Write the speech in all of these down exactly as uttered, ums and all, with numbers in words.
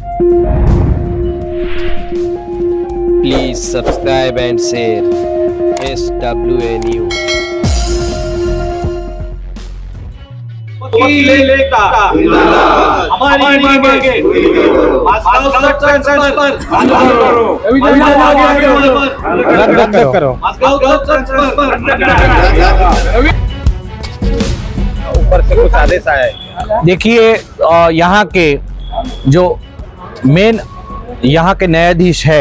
Please subscribe and share S W A News. हमारी मांगे रद्द करो। ऊपर से कुछ आदेश आया है। देखिए, यहाँ के जो मेन यहाँ के न्यायाधीश है,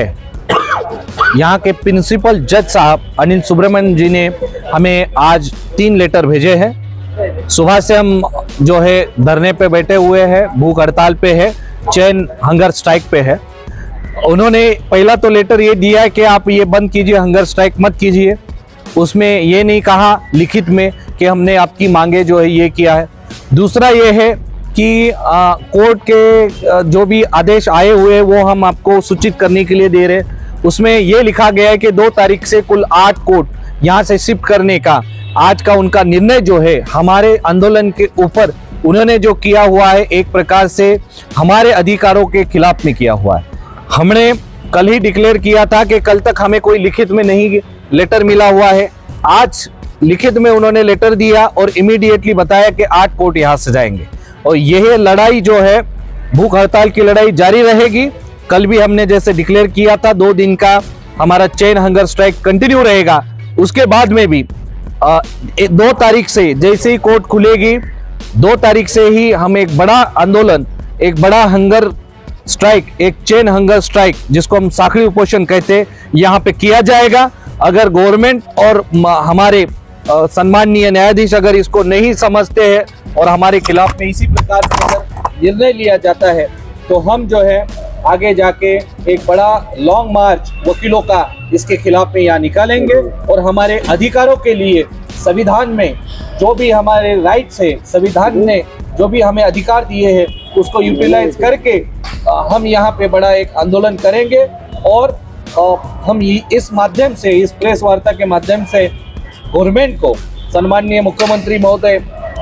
यहाँ के प्रिंसिपल जज साहब अनिल सुब्रमण्यम जी ने हमें आज तीन लेटर भेजे हैं। सुबह से हम जो है धरने पे बैठे हुए हैं, भूख हड़ताल पे है, चेन हंगर स्ट्राइक पे है। उन्होंने पहला तो लेटर ये दिया है कि आप ये बंद कीजिए, हंगर स्ट्राइक मत कीजिए। उसमें ये नहीं कहा लिखित में कि हमने आपकी मांगे जो है ये किया है। दूसरा ये है कि आ, कोर्ट के आ, जो भी आदेश आए हुए वो हम आपको सूचित करने के लिए दे रहे हैं। उसमें ये लिखा गया है कि दो तारीख से कुल आठ कोर्ट यहाँ से शिफ्ट करने का आज का उनका निर्णय जो है हमारे आंदोलन के ऊपर उन्होंने जो किया हुआ है एक प्रकार से हमारे अधिकारों के खिलाफ में किया हुआ है। हमने कल ही डिक्लेयर किया था कि कल तक हमें कोई लिखित में नहीं लेटर मिला हुआ है। आज लिखित में उन्होंने लेटर दिया और इमीडिएटली बताया कि आठ कोर्ट यहाँ से जाएंगे और यह लड़ाई जो है भूख हड़ताल की लड़ाई जारी रहेगी। कल भी हमने जैसे डिक्लेयर किया था दो दिन का हमारा चेन हंगर स्ट्राइक कंटिन्यू रहेगा। उसके बाद में भी आ, दो तारीख से जैसे ही कोर्ट खुलेगी दो तारीख से ही हम एक बड़ा आंदोलन, एक बड़ा हंगर स्ट्राइक, एक चेन हंगर स्ट्राइक जिसको हम साखड़ी उपोषण कहते हैं यहाँ पे किया जाएगा। अगर गवर्नमेंट और हमारे सम्माननीय न्यायाधीश अगर इसको नहीं समझते हैं और हमारे खिलाफ में इसी प्रकार से अगर निर्णय लिया जाता है तो हम जो है आगे जाके एक बड़ा लॉन्ग मार्च वकीलों का इसके खिलाफ में यहाँ निकालेंगे और हमारे अधिकारों के लिए संविधान में जो भी हमारे राइट्स है, संविधान ने जो भी हमें अधिकार दिए हैं उसको यूटिलाइज करके हम यहाँ पे बड़ा एक आंदोलन करेंगे। और हम इस माध्यम से, इस प्रेस वार्ता के माध्यम से गवर्नमेंट को, सम्माननीय मुख्यमंत्री महोदय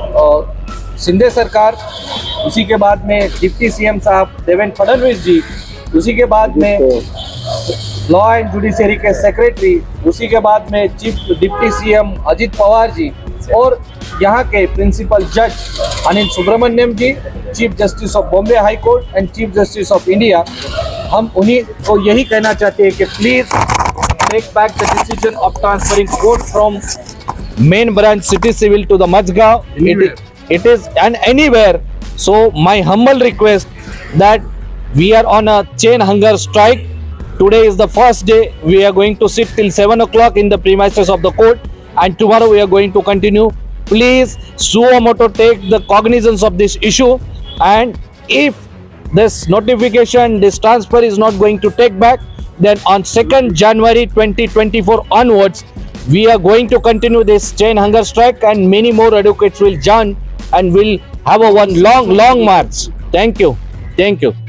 शिंदे सरकार, उसी के बाद में डिप्टी सीएम साहब देवेंद्र फडणवीस जी, उसी के बाद में लॉ एंड जुडिशरी के सेक्रेटरी, उसी के बाद में chief deputy CM Ajit Pawar ji और यहाँ के प्रिंसिपल जज Anil Subramaniam ji, chief justice of Bombay high court and chief justice of India, हम उन्हीं को यही कहना चाहते हैं कि please take back the decision of transferring court from main branch city civil to the Mazgaon. It, it is and anywhere. So my humble request that we are on a chain hunger strike. Today is the first day. We are going to sit till seven o'clock in the premises of the court, and tomorrow we are going to continue. Please, suo moto, take the cognizance of this issue, and if this notification, this transfer is not going to take back, then on second January twenty twenty-four onwards, we are going to continue this chain hunger strike, and many more advocates will join and will have a one long, long march. Thank you. Thank you.